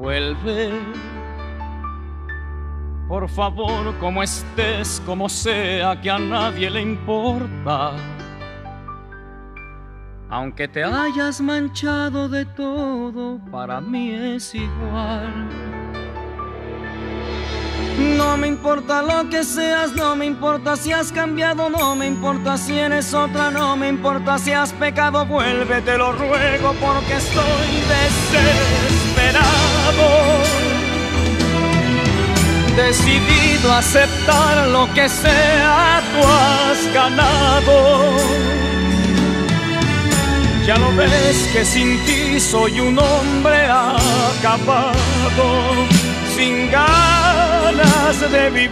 Vuelve, por favor, como estés, como sea, que a nadie le importa. Aunque te hayas manchado de todo, para mí es igual. No me importa lo que seas, no me importa si has cambiado, no me importa si eres otra, no me importa si has pecado. Vuelve, te lo ruego, porque estoy desesperado, decidido a aceptar lo que sea, tú has ganado. Ya lo ves que sin ti soy un hombre acabado, sin ganas de vivir,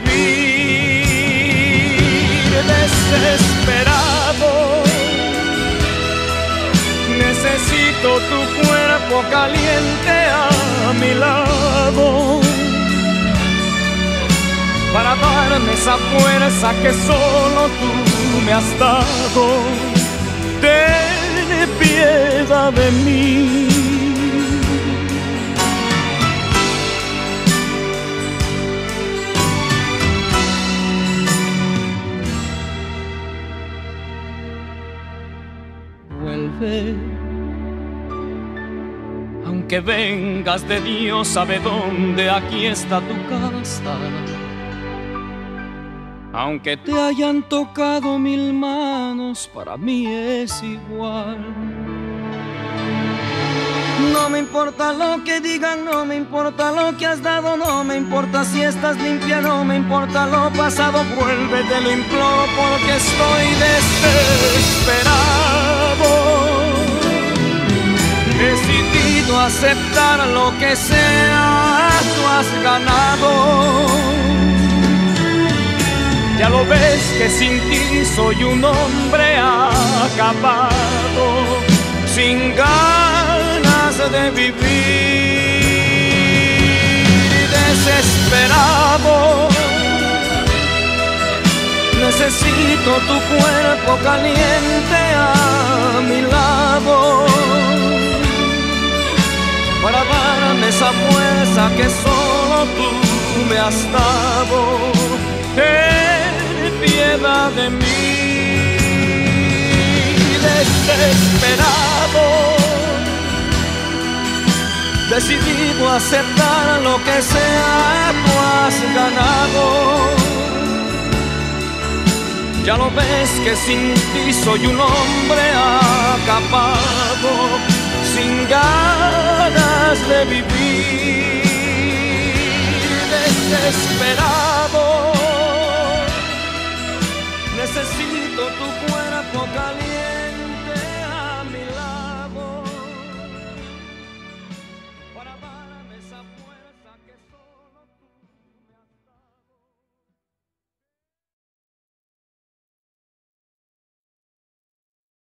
desesperado. Necesito tu cuerpo caliente a mi lado, para darme esa fuerza que solo tú me has dado. Ten piedad de mí. Vuelve, aunque vengas de Dios sabe dónde, aquí está tu casa. Aunque te hayan tocado 1000 manos, para mí es igual. No me importa lo que digan, no me importa lo que has dado, no me importa si estás limpia, no me importa lo pasado. Vuelve, te lo imploro, porque estoy desesperado, decidido a aceptar lo que sea, tú has ganado. Ya lo ves que sin ti soy un hombre acabado, sin ganas de vivir, desesperado. Necesito tu cuerpo caliente a mi lado, para darme esa fuerza que solo tú me has dado. Ten piedad de mí, desesperado, decidido a aceptar lo que sea, tú has ganado. Ya lo ves que sin ti soy un hombre acabado, sin ganas de vivir, desesperado. Necesito tu cuerpo caliente.